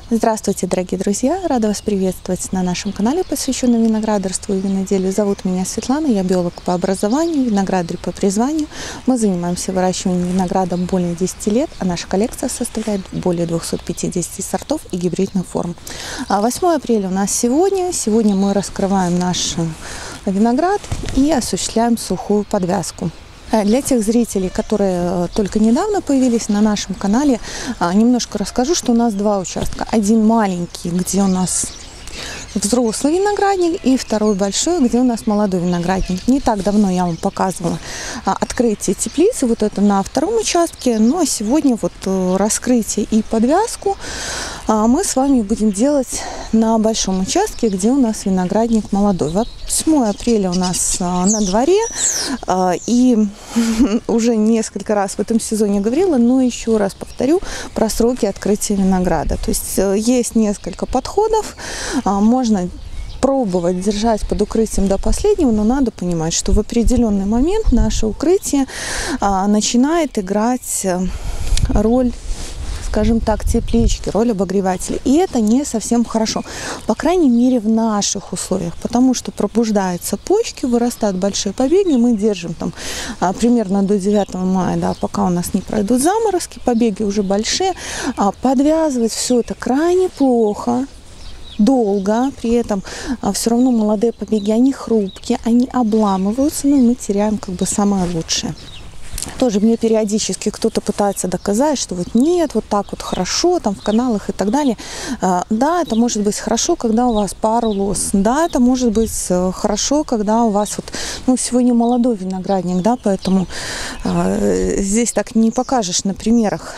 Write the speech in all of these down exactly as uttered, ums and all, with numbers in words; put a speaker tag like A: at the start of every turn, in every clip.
A: Здравствуйте, дорогие друзья! Рада вас приветствовать на нашем канале, посвященном виноградарству и виноделию. Зовут меня Светлана, я биолог по образованию, виноградарь по призванию. Мы занимаемся выращиванием винограда более десяти лет, а наша коллекция составляет более двухсот пятидесяти сортов и гибридных форм. восьмое апреля у нас сегодня. Сегодня мы раскрываем наш виноград и осуществляем сухую подвязку. Для тех зрителей, которые только недавно появились на нашем канале, немножко расскажу, что у нас два участка. Один маленький, где у нас взрослый виноградник, и второй большой, где у нас молодой виноградник. Не так давно я вам показывала открытие теплицы, вот это на втором участке, но сегодня вот раскрытие и подвязку мы с вами будем делать на большом участке, где у нас виноградник молодой. восьмое апреля у нас на дворе, и уже несколько раз в этом сезоне говорила, но еще раз повторю про сроки открытия винограда. То есть есть несколько подходов, можно пробовать держать под укрытием до последнего, но надо понимать, что в определенный момент наше укрытие начинает играть роль, скажем так, теплички, роль обогревателя. И это не совсем хорошо, по крайней мере в наших условиях, потому что пробуждаются почки, вырастают большие побеги, мы держим там а, примерно до девятого мая, да, пока у нас не пройдут заморозки, побеги уже большие, а, подвязывать все это крайне плохо, долго, при этом а, все равно молодые побеги, они хрупкие, они обламываются, но мы теряем как бы самое лучшее. Тоже мне периодически кто-то пытается доказать, что вот нет, вот так вот хорошо, там в каналах и так далее. Да, это может быть хорошо, когда у вас пару лоз. Да, это может быть хорошо, когда у вас вот, ну, сегодня молодой виноградник, да, поэтому э, здесь так не покажешь на примерах.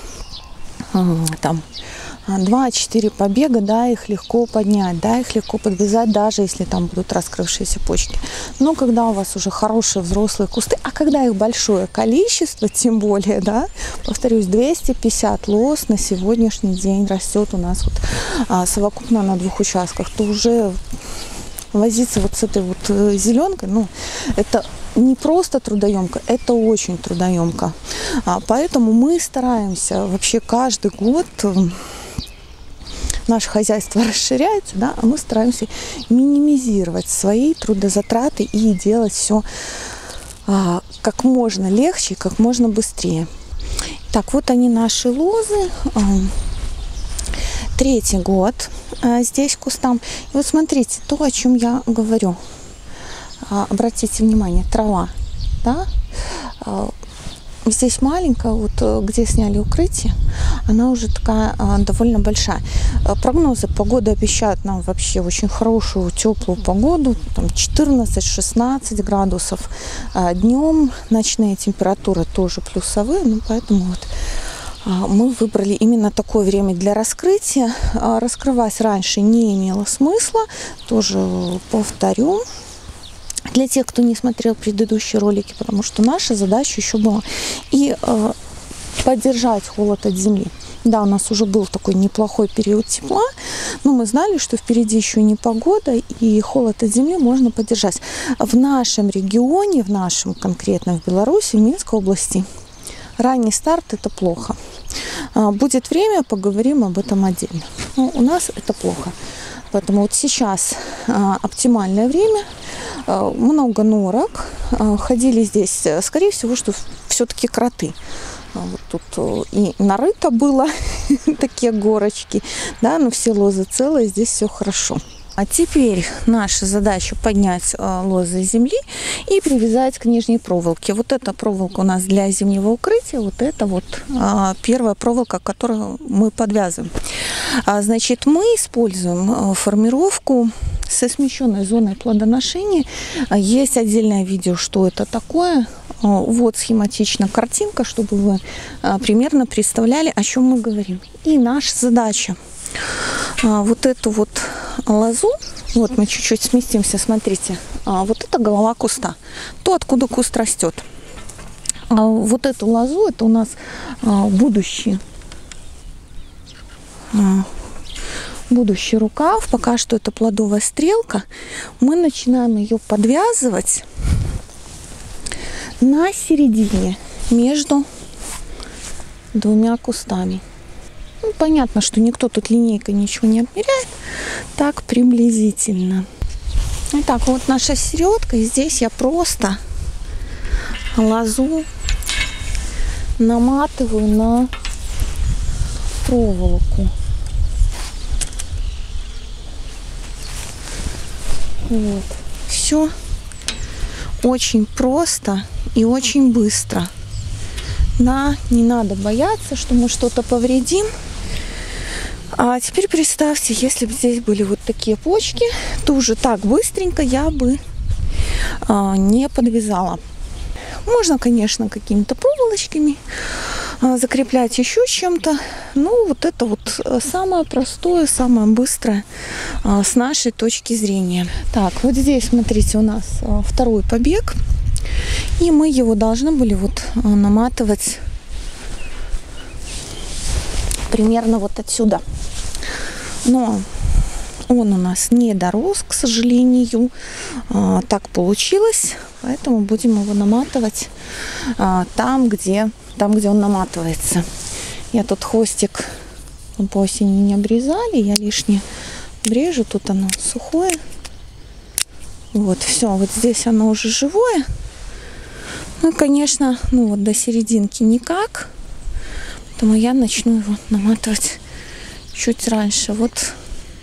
A: Там два-четыре побега, да, их легко поднять, да, их легко подвязать, даже если там будут раскрывшиеся почки. Но когда у вас уже хорошие взрослые кусты, а когда их большое количество, тем более, да, повторюсь, двести пятьдесят лоз на сегодняшний день растет у нас вот а, совокупно на двух участках, то уже возиться вот с этой вот зеленкой, ну, это не просто трудоемко, это очень трудоемко. А, поэтому мы стараемся вообще каждый год, наше хозяйство расширяется, да, а мы стараемся минимизировать свои трудозатраты и делать все а, как можно легче, как можно быстрее. Так, вот они наши лозы. А, третий год а, здесь кустам. И вот смотрите, то, о чем я говорю. А, обратите внимание, трава, да? А, здесь маленькая, вот где сняли укрытие, она уже такая а, довольно большая. Прогнозы погоды обещают нам вообще очень хорошую, теплую погоду, там четырнадцать-шестнадцать градусов. А, днем ночные температуры тоже плюсовые, ну, поэтому вот а, мы выбрали именно такое время для раскрытия. А, раскрывать раньше не имело смысла, тоже повторю. Для тех, кто не смотрел предыдущие ролики, потому что наша задача еще была и э, поддержать холод от земли. Да, у нас уже был такой неплохой период тепла, но мы знали, что впереди еще непогода, и холод от земли можно поддержать. В нашем регионе, в нашем конкретно в Беларуси, в Минской области, ранний старт – это плохо. Будет время, поговорим об этом отдельно. Но у нас это плохо. Поэтому вот сейчас а, оптимальное время, а, много норок, а, ходили здесь, скорее всего, что все-таки кроты. А, вот тут и нарыто было такие горочки, да, но все лозы целые, здесь все хорошо. А теперь наша задача поднять а, лозы с земли и привязать к нижней проволоке. Вот эта проволока у нас для зимнего укрытия, вот это вот а, первая проволока, которую мы подвязываем. А, значит, мы используем а, формировку со смещенной зоной плодоношения. А, есть отдельное видео, что это такое. А, вот схематично картинка, чтобы вы а, примерно представляли, о чем мы говорим. И наша задача а, вот эту вот лозу, вот мы чуть-чуть сместимся, смотрите, а, вот это голова куста, то, откуда куст растет. А вот эту лозу, это у нас а, будущий, а, будущий рукав, пока что это плодовая стрелка, мы начинаем ее подвязывать на середине между двумя кустами. Ну, понятно, что никто тут линейкой ничего не отмеряет. Так приблизительно. Итак, вот наша середка. И здесь я просто лозу наматываю на проволоку. Вот. Все очень просто и очень быстро. Да, не надо бояться, что мы что-то повредим. А теперь представьте, если бы здесь были вот такие почки, то уже так быстренько я бы а, не подвязала. Можно, конечно, какими-то проволочками а, закреплять, еще чем-то. Ну, вот это вот самое простое, самое быстрое а, с нашей точки зрения. Так, вот здесь, смотрите, у нас а, второй побег. И мы его должны были вот а, наматывать примерно вот отсюда. Но он у нас не дорос, к сожалению. А, так получилось. Поэтому будем его наматывать а, там, где, там, где он наматывается. Я тут хвостик по осени не обрезали. Я лишнее обрежу. Тут оно сухое. Вот, все. Вот здесь оно уже живое. Ну, конечно, ну вот до серединки никак. Поэтому я начну его наматывать чуть раньше. Вот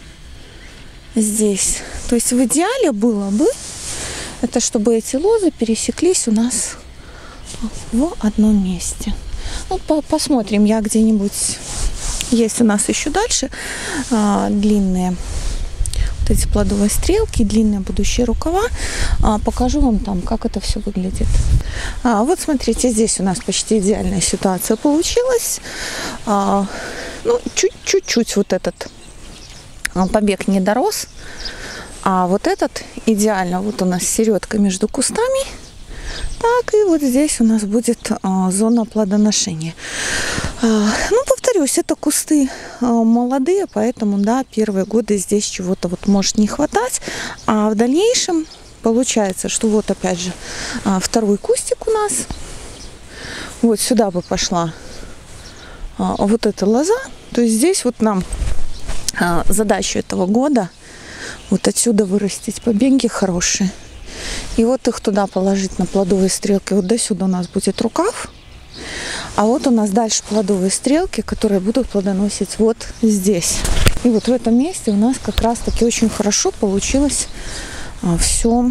A: здесь. То есть в идеале было бы, это чтобы эти лозы пересеклись у нас в одном месте. Ну, по посмотрим, я где-нибудь... Есть у нас еще дальше а, длинные вот эти плодовые стрелки, длинные будущие рукава. А, покажу вам там, как это все выглядит. А, вот смотрите, здесь у нас почти идеальная ситуация получилась. А, ну, чуть-чуть вот этот побег не дорос. А вот этот идеально, вот у нас середка между кустами. Так, и вот здесь у нас будет а, зона плодоношения. А, ну, повторюсь, это кусты а, молодые, поэтому, да, первые годы здесь чего-то вот может не хватать. А в дальнейшем получается, что вот опять же а, второй кустик у нас. Вот сюда бы пошла а, вот эта лоза. То есть здесь вот нам а, задача этого года вот отсюда вырастить побеги хорошие. И вот их туда положить на плодовые стрелки. Вот до сюда у нас будет рукав. А вот у нас дальше плодовые стрелки, которые будут плодоносить вот здесь. И вот в этом месте у нас как раз таки очень хорошо получилось а, все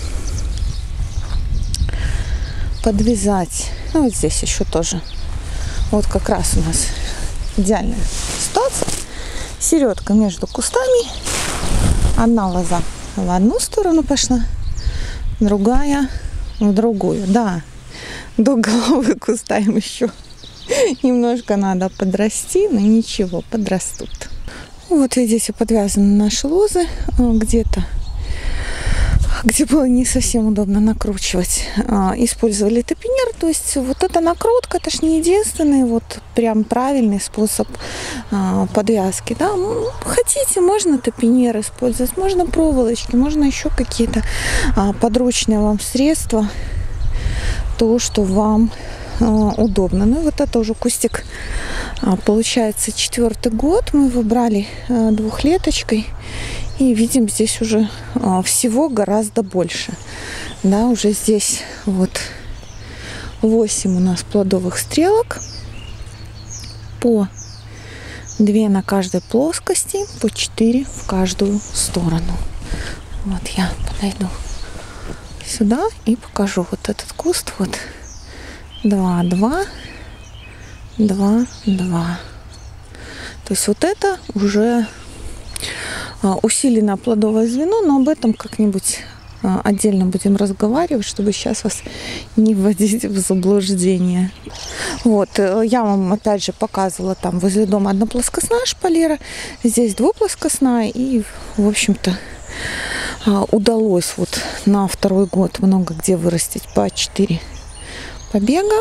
A: подвязать. Ну вот здесь еще тоже. Вот как раз у нас идеальная ситуация. Середка между кустами. Одна лоза в одну сторону пошла, другая в другую. Да, до головы куста им еще немножко надо подрасти, но ничего, подрастут. Вот видите, подвязаны наши лозы где-то, где было не совсем удобно накручивать. Использовали топинер, то есть вот эта накрутка, это ж не единственный вот прям правильный способ подвязки. Да? Хотите, можно топинер использовать, можно проволочки, можно еще какие-то подручные вам средства, то, что вам удобно. Ну и вот это уже кустик, получается, четвертый год. Мы выбрали двухлеточкой. И видим, здесь уже а, всего гораздо больше. Да, уже здесь вот восемь у нас плодовых стрелок. По две на каждой плоскости, по четыре в каждую сторону. Вот я подойду сюда и покажу вот этот куст. Вот два, два, два, два. То есть вот это уже усиленное плодовое звено, но об этом как-нибудь отдельно будем разговаривать, чтобы сейчас вас не вводить в заблуждение. Вот, я вам опять же показывала там возле дома одноплоскостная шпалера, здесь двуплоскостная, и, в общем-то, удалось вот на второй год много где вырастить по четыре побега,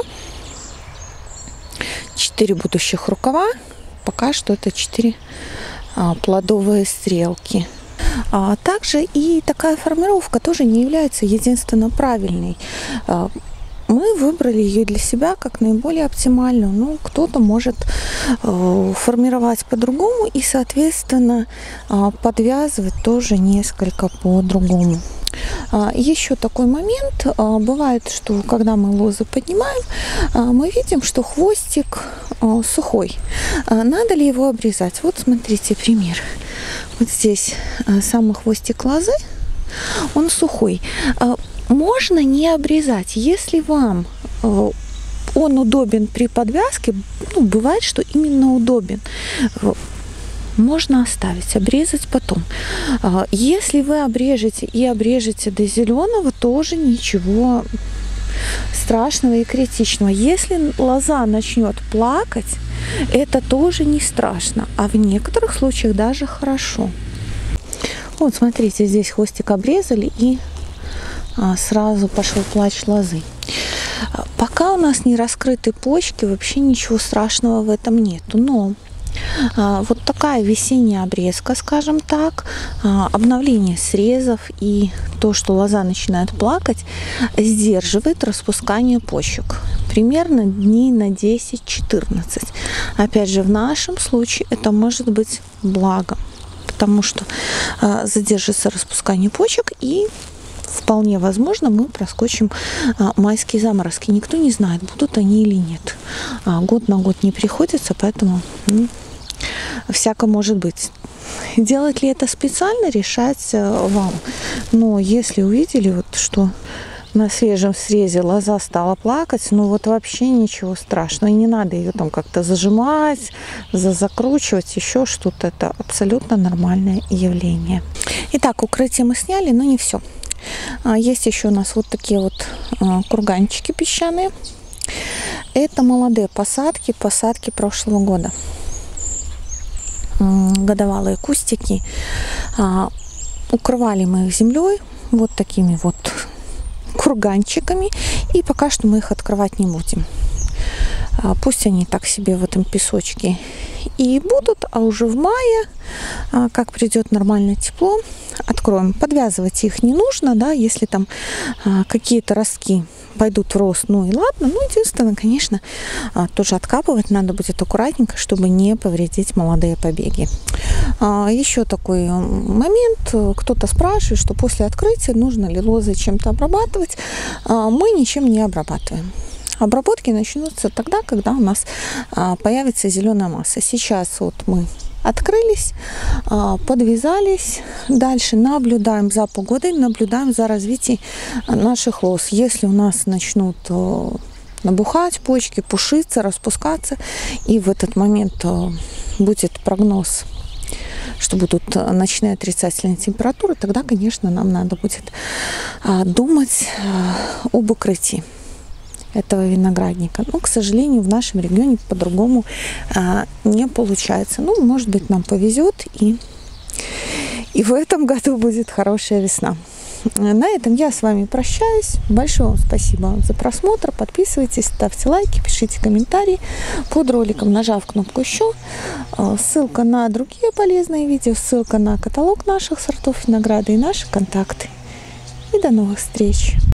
A: четыре будущих рукава, пока что это четыре плодовые стрелки. А также и такая формировка тоже не является единственно правильной. мы выбрали ее для себя как наиболее оптимальную. Ну, кто-то может э, формировать по-другому и, соответственно, э, подвязывать тоже несколько по-другому. Еще такой момент. Бывает, что когда мы лозы поднимаем, мы видим, что хвостик сухой. Надо ли его обрезать? Вот смотрите пример. Вот здесь самый хвостик лозы, он сухой. Можно не обрезать, если вам он удобен при подвязке. Ну, бывает, что именно удобен. Можно оставить, обрезать потом. Если вы обрежете и обрежете до зеленого, тоже ничего страшного и критичного. Если лоза начнет плакать, это тоже не страшно, а в некоторых случаях даже хорошо. Вот смотрите, здесь хвостик обрезали, и сразу пошел плач лозы. Пока у нас не раскрыты почки, вообще ничего страшного в этом нету. Но вот такая весенняя обрезка, скажем так, обновление срезов и то, что лоза начинает плакать, сдерживает распускание почек. Примерно дней на десять-четырнадцать. Опять же, в нашем случае это может быть благо, потому что задержится распускание почек, и вполне возможно мы проскочим майские заморозки. Никто не знает, будут они или нет. Год на год не приходится, поэтому ну, всяко может быть. Делать ли это специально, решать вам. Но если увидели, вот, что на свежем срезе лоза стала плакать, ну вот вообще ничего страшного. И не надо ее там как-то зажимать, закручивать, еще что-то. Это абсолютно нормальное явление. Итак, укрытие мы сняли, но не все. Есть еще у нас вот такие вот курганчики песчаные. Это молодые посадки, посадки прошлого года. Годовалые кустики. Укрывали мы их землей, вот такими вот курганчиками. И пока что мы их открывать не будем. Пусть они так себе в этом песочке и будут, а уже в мае, как придет нормальное тепло, откроем. Подвязывать их не нужно, да, если там какие-то ростки пойдут в рост, ну и ладно. Ну, единственное, конечно, тоже откапывать надо будет аккуратненько, чтобы не повредить молодые побеги. Еще такой момент. Кто-то спрашивает, что после открытия нужно ли лозы чем-то обрабатывать. Мы ничем не обрабатываем. Обработки начнутся тогда, когда у нас появится зеленая масса. Сейчас вот мы открылись, подвязались, дальше наблюдаем за погодой, наблюдаем за развитием наших лоз. Если у нас начнут набухать почки, пушиться, распускаться, и в этот момент будет прогноз, что будут ночные отрицательные температуры, тогда, конечно, нам надо будет думать об укрытии этого виноградника. Но, к сожалению, в нашем регионе по-другому а, не получается. Ну, может быть, нам повезет, и, и в этом году будет хорошая весна. На этом я с вами прощаюсь. Большое вам спасибо за просмотр. Подписывайтесь, ставьте лайки, пишите комментарии под роликом, нажав кнопку «Еще». Ссылка на другие полезные видео, ссылка на каталог наших сортов винограда и наши контакты. И до новых встреч!